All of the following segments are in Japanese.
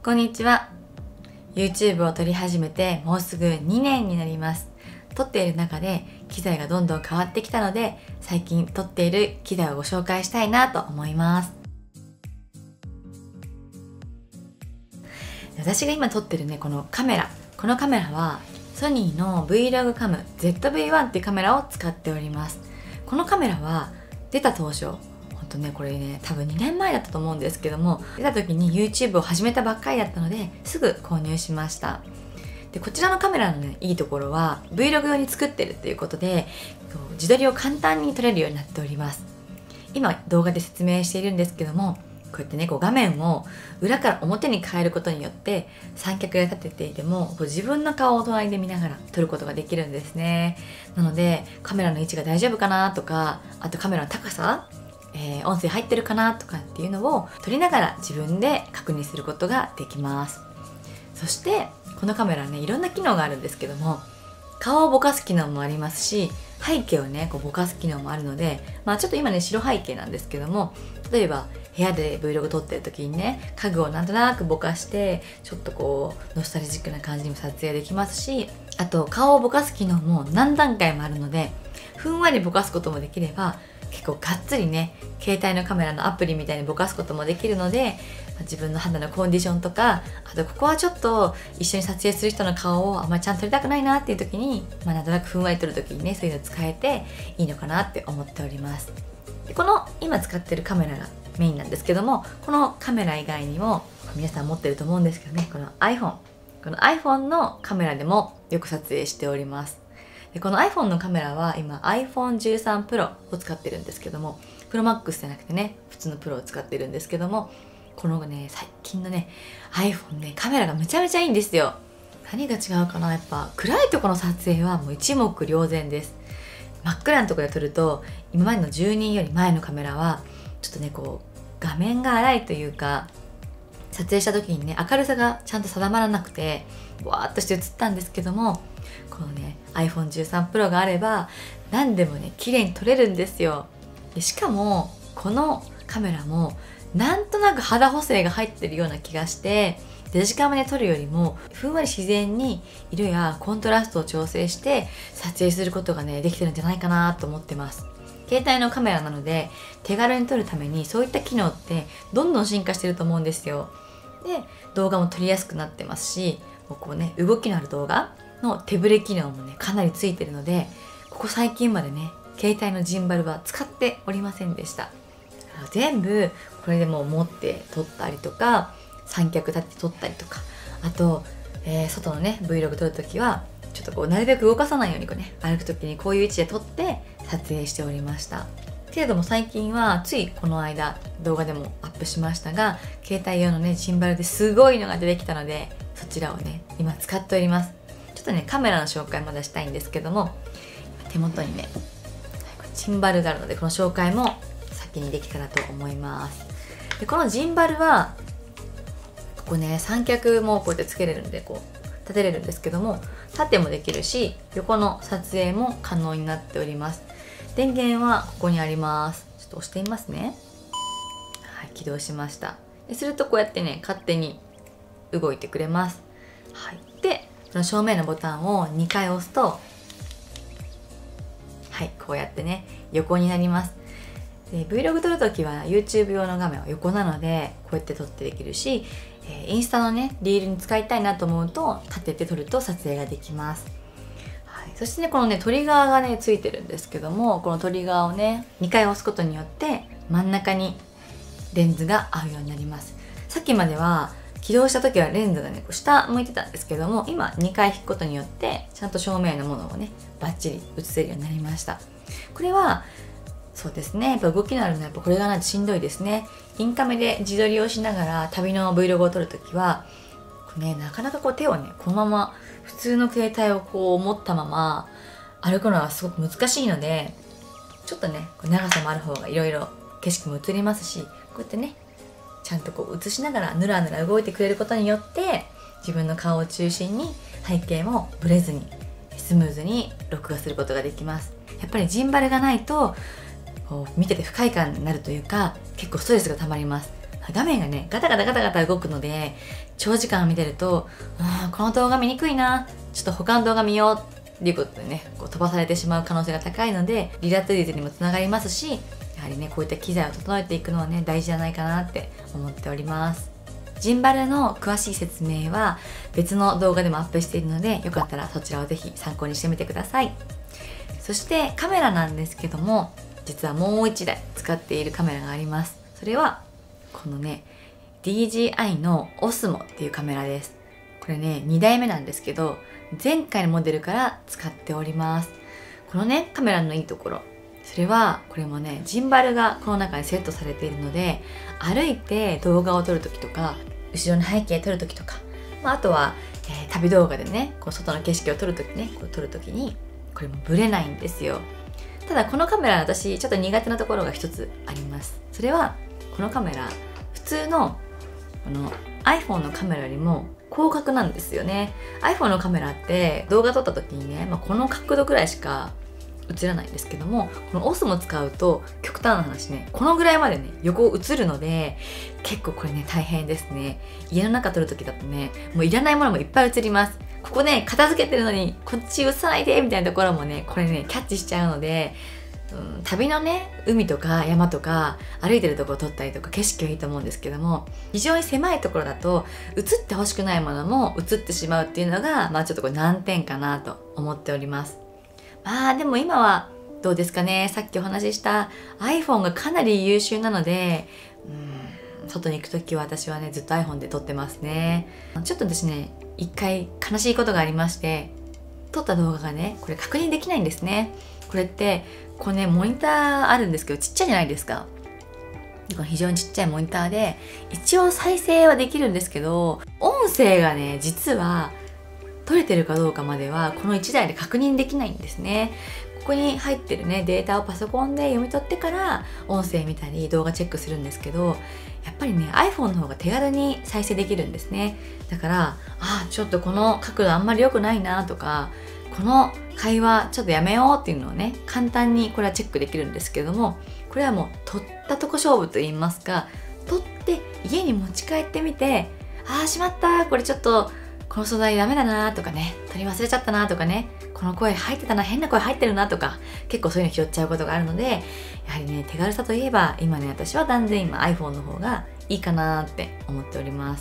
こんにちは。 YouTube を撮り始めてもうすぐ2年になります。撮っている中で機材がどんどん変わってきたので、最近撮っている機材をご紹介したいなと思います。私が今撮ってるね、このカメラはソニーの Vlog カム ZV-1 っていうカメラを使っております。このカメラは出た当初、これね、多分2年前だったと思うんですけども、出た時に YouTube を始めたばっかりだったので、すぐ購入しました。で、こちらのカメラのね、いいところは Vlog 用に作ってるっていうことで、自撮りを簡単に撮れるようになっております。今動画で説明しているんですけども、こうやってね、画面を裏から表に変えることによって、三脚で立てていても自分の顔を隣で見ながら撮ることができるんですね。なのでカメラの位置が大丈夫かなとか、あとカメラの高さ、音声入ってるかなとかっていうのを撮りながら自分で確認することができます。そしてこのカメラね、いろんな機能があるんですけども、顔をぼかす機能もありますし、背景をねぼかす機能もあるので、ちょっと今ね白背景なんですけども、例えば部屋で Vlog 撮ってる時にね、家具をなんとなくぼかしてちょっとノスタルジックな感じにも撮影できますし、あと顔をぼかす機能も何段階もあるので、ふんわりぼかすこともできれば、結構がっつりね携帯のカメラのアプリみたいにぼかすこともできるので、自分の肌のコンディションとか、あとここはちょっと一緒に撮影する人の顔をあんまりちゃんと撮りたくないなっていう時に、なんとなくふんわり撮る時にね、そういうの使えていいのかなって思っております。で、この今使ってるカメラがメインなんですけども、このカメラ以外にも皆さん持ってると思うんですけどね、この iPhone のカメラでもよく撮影しております。で、この iPhone のカメラは今 iPhone13 Pro を使ってるんですけども、Pro Max じゃなくてね、普通の Pro を使ってるんですけども、このね、最近のね iPhone ね、カメラがめちゃめちゃいいんですよ。何が違うかな、やっぱ暗いところの撮影はもう一目瞭然です。真っ暗なところで撮ると、今までの10人より前のカメラはちょっとね画面が荒いというか、撮影した時にね明るさがちゃんと定まらなくてわーっとして映ったんですけども、このね iPhone13 Pro があれば何でもね綺麗に撮れるんですよ。で、しかもこのカメラもなんとなく肌補正が入ってるような気がして、デジカメで撮るよりもふんわり自然に色やコントラストを調整して撮影することがねできてるんじゃないかなと思ってます。携帯のカメラなので手軽に撮るためにそういった機能ってどんどん進化してると思うんですよ。で、動画も撮りやすくなってますし、動きのある動画の手ブレ機能もねかなりついてるので、ここ最近までね携帯のジンバルは使っておりませんでした。全部これでもう持って撮ったりとか、三脚立てて撮ったりとか、あと、外のね Vlog 撮るときはちょっとなるべく動かさないように歩くときにこういう位置で撮って撮影しておりました。けれども最近はついこの間動画でもアップしましたが、携帯用のねジンバルですごいのが出てきたので、そちらをね今使っております。ちょっとねカメラの紹介まだしたいんですけども、手元にねジンバルがあるので、この紹介も先にできたらと思います。で、このジンバルはここね三脚もこうやってつけれるんで立てれるんですけども、縦もできるし横の撮影も可能になっております。電源はここにあります。ちょっと押してみますね。はい、起動しました。するとこうやってね勝手に動いてくれます。はい、でその正面のボタンを2回押すと、はい、こうやってね横になります。で、 Vlog 撮るときは YouTube 用の画面は横なのでこうやって撮ってできるし、インスタのねリールに使いたいなと思うと立てて撮ると撮影ができます。はい、そしてねこのねトリガーがねついてるんですけども、このトリガーをね2回押すことによって真ん中にレンズが合うようになります。さっきまでは起動した時はレンズがね下向いてたんですけども、今2回引くことによってちゃんと正面のものをねバッチリ映せるようになりました。これはそうですね、やっぱ動きのあるのはやっぱこれがないとしんどいですね。インカメで自撮りをしながら旅の Vlog を撮るときはなかなか手をねこのまま普通の携帯を持ったまま歩くのはすごく難しいので、ちょっとね長さもある方がいろいろ景色も映りますし、こうやってねちゃんと映しながらぬらぬら動いてくれることによって、自分の顔を中心に背景もブレずにスムーズに録画することができます。やっぱりジンバルがないと見てて不快感になるというか、結構ストレスがたまります。 画面がねガタガタガタガタ動くので、長時間見てるとこの動画見にくいな、ちょっと他の動画見ようっていうことでねこう飛ばされてしまう可能性が高いので、離脱率にもつながりますし、やはりねこういった機材を整えていくのはね大事じゃないかなって思っております。ジンバルの詳しい説明は別の動画でもアップしているので、よかったらそちらをぜひ参考にしてみてください。そしてカメラなんですけども、実はもう1台使っているカメラがあります。それはこのね DJI の Osmo っていうカメラです。これね2代目なんですけど、前回のモデルから使っております。このねカメラのいいところ、それはこれもねジンバルがこの中にセットされているので、歩いて動画を撮るときとか、後ろの背景撮るときとか、あとは、旅動画でねこう外の景色を撮るときね、こう撮るときにこれもブレないんですよ。ただこのカメラ、私ちょっと苦手なところが一つあります。それはこのカメラ、普通のこの iPhone のカメラよりも広角なんですよね。 iPhone のカメラって動画撮った時にね、この角度くらいしか映らないんですけども、この Osmo 使うと極端な話ねこのぐらいまでね横映るので、結構これね大変ですね。家の中撮る時だとね、もういらないものもいっぱい映ります。ここね片付けてるのにこっち映さないでみたいなところもねこれねキャッチしちゃうので、旅のね海とか山とか歩いてるところ撮ったりとか景色はいいと思うんですけども、非常に狭いところだと映ってほしくないものも映ってしまうっていうのがちょっとこれ難点かなと思っております。でも今はどうですかね。さっきお話しした iPhone がかなり優秀なので、外に行くときは私はねずっと iPhone で撮ってますね。ちょっとですね一回悲しいことがありまして、撮った動画がねこれ確認できないんですね。これってこれねモニターあるんですけどちっちゃいじゃないですか。非常にちっちゃいモニターで一応再生はできるんですけど、音声がね実は撮れてるかどうかまではこの1台で確認できないんですね。ここに入ってるねデータをパソコンで読み取ってから音声見たり動画チェックするんですけど、やっぱりね iPhone の方が手軽に再生できるんですね。だからちょっとこの角度あんまり良くないなとか、この会話ちょっとやめようっていうのをね簡単にこれはチェックできるんですけれども、これはもう撮ったとこ勝負と言いますか、撮って家に持ち帰ってみて、しまったこれちょっとこの素材ダメだなとかね、撮り忘れちゃったなとかね、この声入ってたな、変な声入ってるなとか、結構そういうの拾っちゃうことがあるので、やはりね手軽さといえば今ね私は断然今 iPhone の方がいいかなって思っております。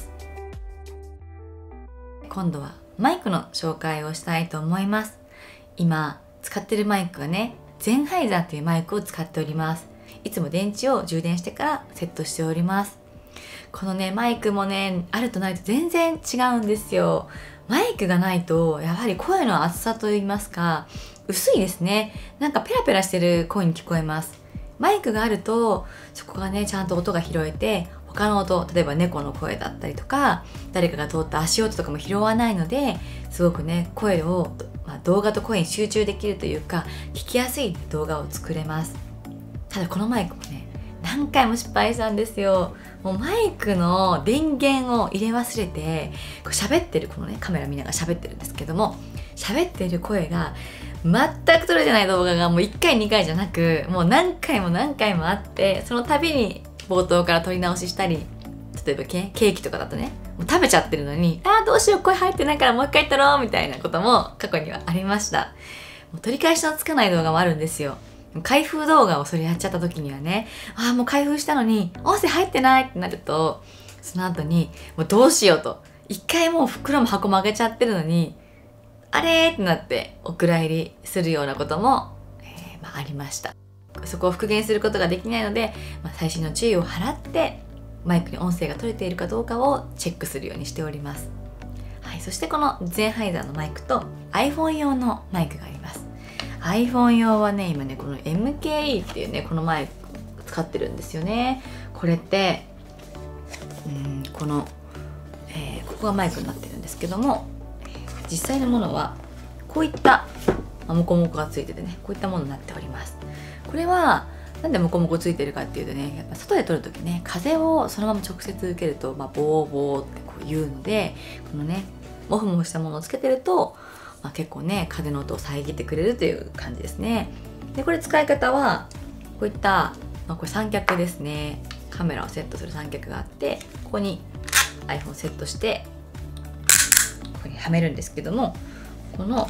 今度はマイクの紹介をしたいと思います。今使ってるマイクはねゼンハイザーというマイクを使っております。いつも電池を充電してからセットしております。このねマイクもねあるとないと全然違うんですよ。マイクがないとやはり声の厚さといいますか薄いですね。なんかペラペラしてる声に聞こえます。マイクがあるとそこがねちゃんと音が拾えて、他の音、例えば猫の声だったりとか誰かが通った足音とかも拾わないので、すごくね声を、動画と声に集中できるというか聞きやすい動画を作れます。ただこのマイクもね何回も失敗したんですよ。もうマイクの電源を入れ忘れて喋ってる、このねカメラ見ながら喋ってるんですけども、喋ってる声が全く撮れてない動画がもう1回2回じゃなくもう何回も何回もあって、その度に冒頭から撮り直ししたり、例えばケーキとかだとねもう食べちゃってるのにどうしよう声入ってないからもう一回撮ろうみたいなことも過去にはありました。もう取り返しのつかない動画もあるんですよ。開封動画をそれやっちゃった時にはね、もう開封したのに音声入ってないってなると、その後にもうどうしようと、一回もう袋も箱も開けちゃってるのにあれーってなってお蔵入りするようなことも、ありました。そこを復元することができないので、細心の注意を払ってマイクに音声が取れているかどうかをチェックするようにしております。そしてこのゼンハイザーのマイクと iPhone 用のマイクがあります。iPhone 用はね今ねこの MKE っていうねこのマイク使ってるんですよね。これってこの、ここがマイクになってるんですけども、実際のものはこういったモコモコがついててね、こういったものになっております。これはなんでモコモコついてるかっていうとね、やっぱ外で撮るときね風をそのまま直接受けるとボーボーってこう言うので、このねモフモフしたものをつけてると結構ね風の音を遮ってくれるという感じですね。でこれ使い方はこういった、これ三脚ですね。 カメラをセットする三脚があって、ここに iPhone セットしてここにはめるんですけども、この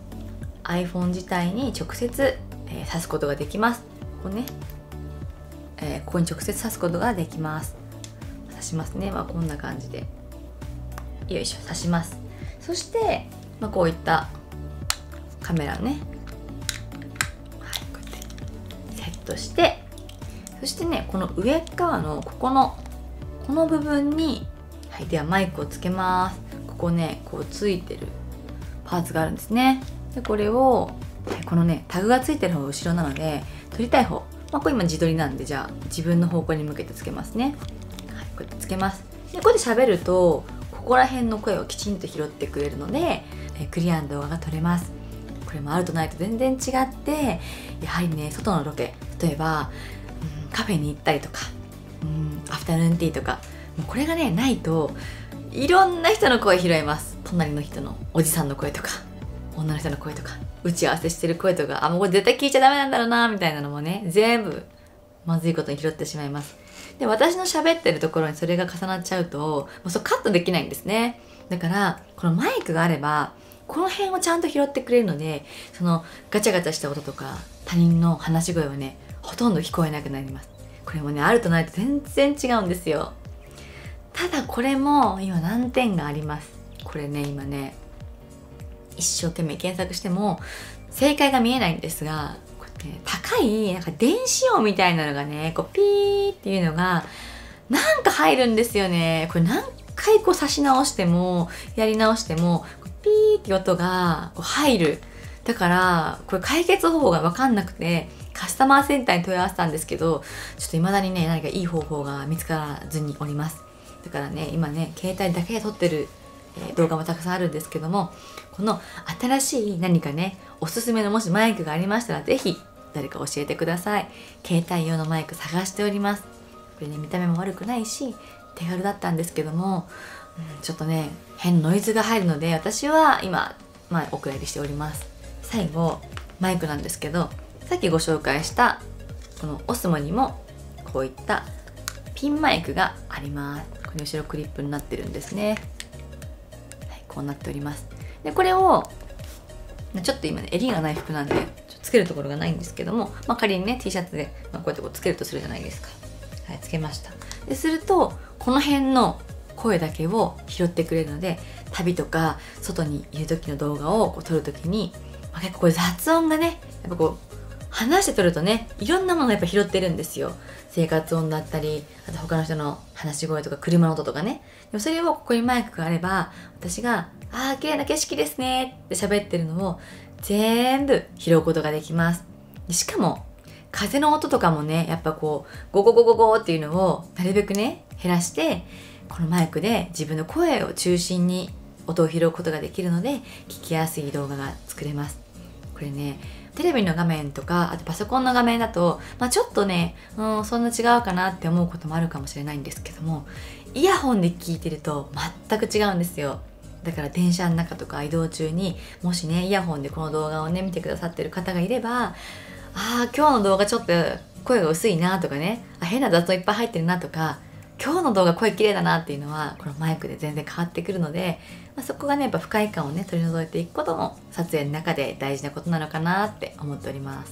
iPhone 自体に直接、挿すことができます。ここね、ここに直接挿すことができます。挿しますね。こんな感じでよいしょ、挿します。そして、こういったカメラをね、こうやってセットして、そしてね、この上側のこの部分に、ではマイクをつけます。ここね、こうついてるパーツがあるんですね。でこれをこのね、タグがついてる方が後ろなので、撮りたい方、これ今自撮りなんで、じゃあ自分の方向に向けてつけますね。こうやってつけます。でこうやって喋ると、ここら辺の声をきちんと拾ってくれるので、クリアな動画が撮れます。これもあるとないと全然違って、やはりね、外のロケ、例えば、カフェに行ったりとか、アフタヌーンティーとか、もうこれがねないと、いろんな人の声拾えます。隣の人のおじさんの声とか、女の人の声とか、打ち合わせしてる声とか、もうこれ絶対聞いちゃダメなんだろうなみたいなのもね、全部まずいことに拾ってしまいます。で、私の喋ってるところにそれが重なっちゃうと、もうそうカットできないんですね。だからこのマイクがあれば、この辺をちゃんと拾ってくれるので、そのガチャガチャした音とか他人の話し声はね、ほとんど聞こえなくなります。これもね、あるとないと全然違うんですよ。ただこれも今難点があります。これね、今ね、一生懸命検索しても正解が見えないんですが、こうやってね、高いなんか電子音みたいなのがね、こうピーっていうのがなんか入るんですよね。これ何回こう差し直してもやり直してもピーって音がこう入る。だからこれ解決方法が分かんなくて、カスタマーセンターに問い合わせたんですけど、ちょっと未だにね、何かいい方法が見つからずにおります。だからね、今ね、携帯だけで撮ってる動画もたくさんあるんですけども、この新しい何かね、おすすめのもしマイクがありましたら、ぜひ誰か教えてください。携帯用のマイク探しております。これね、見た目も悪くないし手軽だったんですけども、ちょっとね、変ノイズが入るので、私は今、お蔵入りしております。最後マイクなんですけど、さっきご紹介したこのオスモにもこういったピンマイクがあります。これ後ろクリップになってるんですね。こうなっております。でこれをちょっと今ね、襟がない服なんでつけるところがないんですけども、仮にね T シャツで、こうやってこうつけるとするじゃないですか。つけました。でするとこの辺の声だけを拾ってくれるので、旅とか外にいる時の動画をこう撮る時に、結構これ雑音がね、やっぱこう話して撮るとね、いろんなものがやっぱ拾ってるんですよ。生活音だったり、あと他の人の話し声とか車の音とかね。でもそれをここにマイクがあれば、私が綺麗な景色ですねって喋ってるのを全部拾うことができます。しかも風の音とかもね、やっぱこうゴゴゴゴゴっていうのをなるべくね減らして、このマイクで自分の声を中心に音を拾うことができるので、聞きやすい動画が作れます。これね、テレビの画面とか、あとパソコンの画面だと、ちょっとね、そんな違うかなって思うこともあるかもしれないんですけども、イヤホンで聞いてると全く違うんですよ。だから電車の中とか移動中に、もしねイヤホンでこの動画をね見てくださってる方がいれば、今日の動画ちょっと声が薄いなとかね、変な雑音いっぱい入ってるなとか、今日の動画声綺麗だなっていうのはこのマイクで全然変わってくるので、そこがねやっぱ不快感をね取り除いていくことも撮影の中で大事なことなのかなって思っております。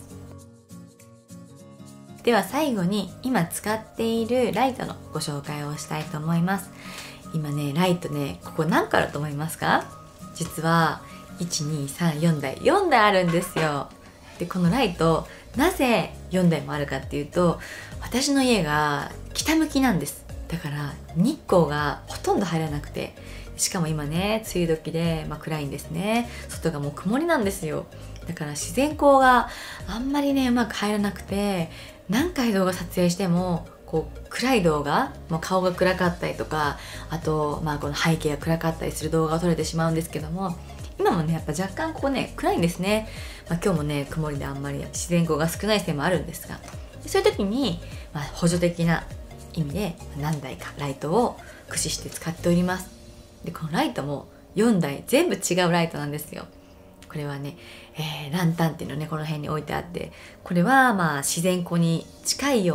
では最後に今使っているライトのご紹介をしたいと思います。今ねライトね、ここ何個あると思いますか？実は1,2,3,4台4台あるんですよ。でこのライトなぜ4台もあるかっていうと、私の家が北向きなんです。だから日光がほとんど入らなくて、しかも今ね梅雨時で、暗いんですね。外がもう曇りなんですよ。だから自然光があんまりねうまく入らなくて、何回動画撮影してもこう暗い動画、顔が暗かったりとか、あとこの背景が暗かったりする動画を撮れてしまうんですけども、今もねやっぱ若干ここね暗いんですね。今日もね曇りであんまり自然光が少ないせいもあるんですが、そういう時に、補助的な意味で何台かライトを駆使して使っております。でこのライトも4台全部違うライトなんですよ。これはね、ランタンっていうのねこの辺に置いてあって、これは自然光に近いように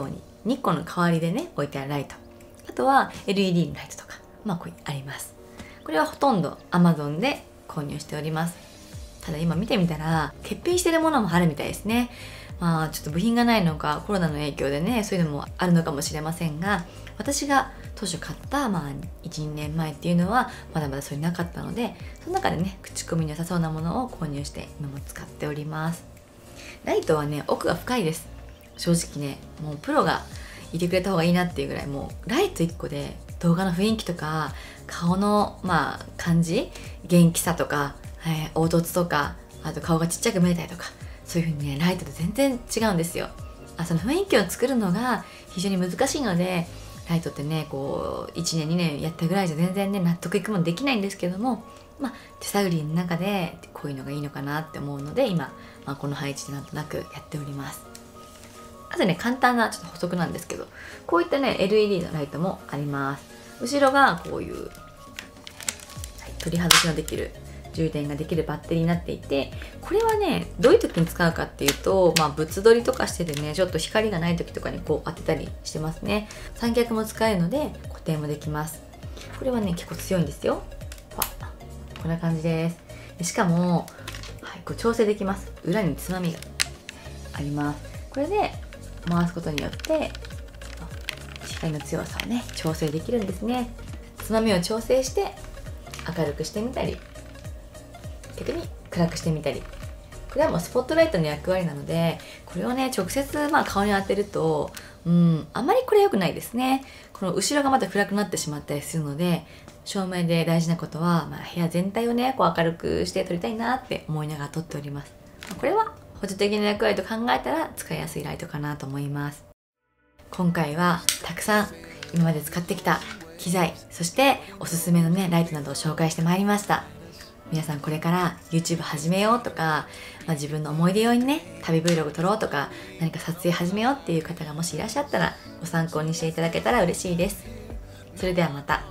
日光の代わりでね置いてあるライト、あとは LED のライトとかこうあります。これはほとんど Amazon で購入しております。ただ今見てみたら欠品してるものもあるみたいですね。ちょっと部品がないのかコロナの影響でねそういうのもあるのかもしれませんが、私が当初買った、12年前っていうのはまだまだそれなかったので、その中でね口コミに良さそうなものを購入して今も使っております。ライトはね奥が深いです。正直ねもうプロがいてくれた方がいいなっていうぐらい、もうライト1個で動画の雰囲気とか顔の感じ、元気さとか、凹凸とか、あと顔がちっちゃく見えたりとか、そういう風にねライトで全然違うんですよ。その雰囲気を作るのが非常に難しいので、ライトってねこう1年2年やったぐらいじゃ全然ね納得いくものできないんですけども、手探りの中でこういうのがいいのかなって思うので今、この配置でなんとなくやっております。あとね簡単なちょっと補足なんですけど、こういったね LED のライトもあります。後ろがこういう、取り外しのできる充電ができるバッテリーになっていて、これはねどういう時に使うかっていうと、物撮りとかしててねちょっと光がない時とかにこう当てたりしてますね。三脚も使えるので固定もできます。これはね結構強いんですよ。こんな感じです。しかも、こう調整できます。裏につまみがあります。これで回すことによって光の強さをね調整できるんですね。つまみを調整して明るくしてみたり、逆に暗くしてみたり、これはもうスポットライトの役割なので、これをね直接顔に当てるとあまりこれ良くないですね。この後ろがまた暗くなってしまったりするので、照明で大事なことは、部屋全体をねこう明るくして撮りたいなって思いながら撮っております。これは補助的な役割と考えたら使いやすいライトかなと思います。今回はたくさん今まで使ってきた機材、そしておすすめのねライトなどを紹介してまいりました。皆さんこれから YouTube 始めようとか、自分の思い出用にね旅 Vlog 撮ろうとか、何か撮影始めようっていう方がもしいらっしゃったらご参考にしていただけたら嬉しいです。それではまた。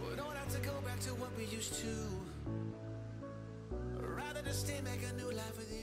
To what we used to, rather than stay, make a new life with you.